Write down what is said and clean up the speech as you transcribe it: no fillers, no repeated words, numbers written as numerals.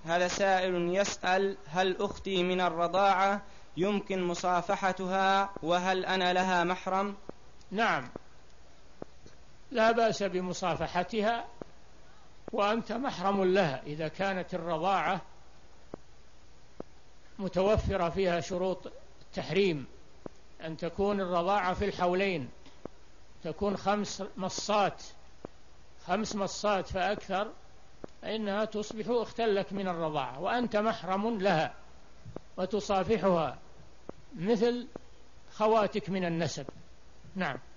هذا سائل يسأل: هل أختي من الرضاعة يمكن مصافحتها، وهل أنا لها محرم؟ نعم، لا بأس بمصافحتها، وأنت محرم لها إذا كانت الرضاعة متوفرة فيها شروط التحريم، أن تكون الرضاعة في الحولين، تكون 5 مصات فأكثر، فإنها تصبح أختا لك من الرضاعة، وأنت محرم لها وتصافحها مثل خواتك من النسب. نعم.